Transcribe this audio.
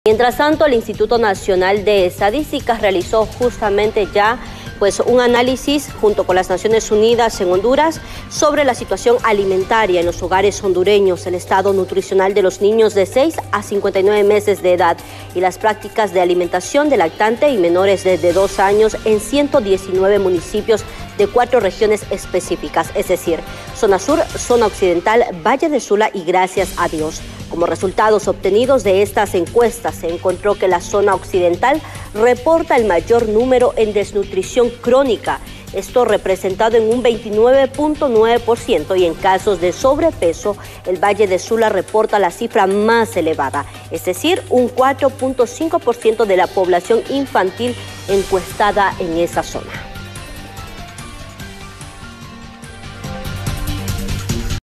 Mientras tanto, el Instituto Nacional de Estadísticas realizó justamente ya un análisis junto con las Naciones Unidas en Honduras sobre la situación alimentaria en los hogares hondureños, el estado nutricional de los niños de 6 a 59 meses de edad y las prácticas de alimentación de lactante y menores desde 2 años en 119 municipios de 4 regiones específicas, es decir, zona sur, zona occidental, Valle de Sula y Gracias a Dios. Como resultados obtenidos de estas encuestas, se encontró que la zona occidental reporta el mayor número en desnutrición crónica, esto representado en un 29.9%, y en casos de sobrepeso, el Valle de Sula reporta la cifra más elevada, es decir, un 4.5% de la población infantil encuestada en esa zona.